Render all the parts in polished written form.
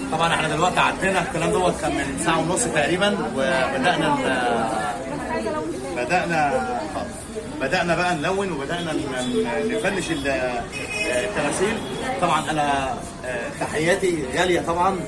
طبعا احنا دلوقتي عدينا الكلام دوت كان من ساعه ونص تقريبا، وبدانا بدانا بقى نلون، وبدانا نفنش التماثيل. طبعا انا تحياتي غاليه طبعا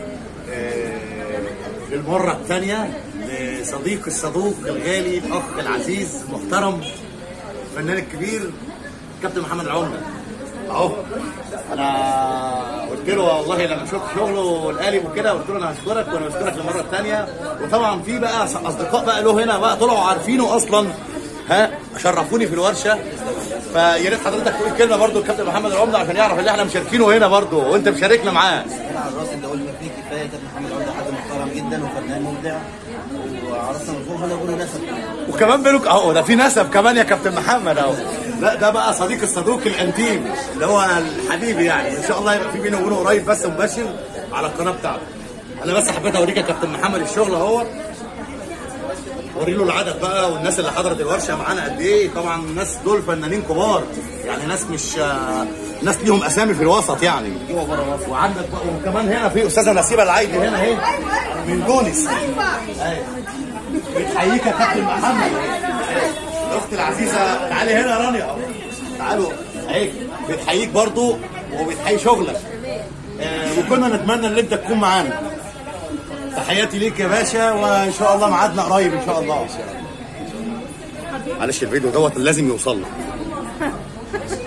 للمره الثانيه لصديق الصدوق الغالي، الاخ العزيز المحترم، الفنان الكبير كابتن محمد العمده. اهو انا قلت له والله لما شفت شغله القالب وكده، قلت له انا هشكرك وانا بشكرك للمره الثانيه. وطبعا في بقى اصدقاء بقى له هنا بقى طلعوا عارفينه اصلا، شرفوني في الورشه. فيا ريت حضرتك تقول كلمه برضو الكابتن محمد العمده عشان يعرف ان احنا مشاركينه هنا برضو وانت مشاركنا معاه. انا على الراس اللي قلنا فيه كفايه. كابتن محمد العمده حد محترم جدا وفنان مبدع، وعرسنا من فوق هنا بيقولوا نسب وكمان بينك اهو، ده في نسب كمان يا كابتن محمد اهو. لا ده بقى صديق الصدوق الانتيم اللي هو الحبيب يعني، ان شاء الله يبقى في بينه وبينه قريب بس مباشر على القناه بتاعته. انا بس حبيت اوريك يا كابتن محمد الشغل اهو، وري له العدد بقى والناس اللي حضرت الورشه معانا قد ايه. طبعا الناس دول فنانين كبار يعني، ناس مش ناس ليهم اسامي في الوسط يعني. وعندك بقى وكمان هنا في استاذه نسيبه العايدي هنا اهي من تونس. ايوه بتحييك يا كابتن محمد. الاخت العزيزه تعالي هنا يا رانيا، تعالوا اهي بتحييك برضو وبتحيي شغلك. وكنا نتمنى ان انت تكون معانا. تحياتي ليك يا باشا، وان شاء الله ميعادنا قريب ان شاء الله. معلش الفيديو دوت لازم يوصل لك.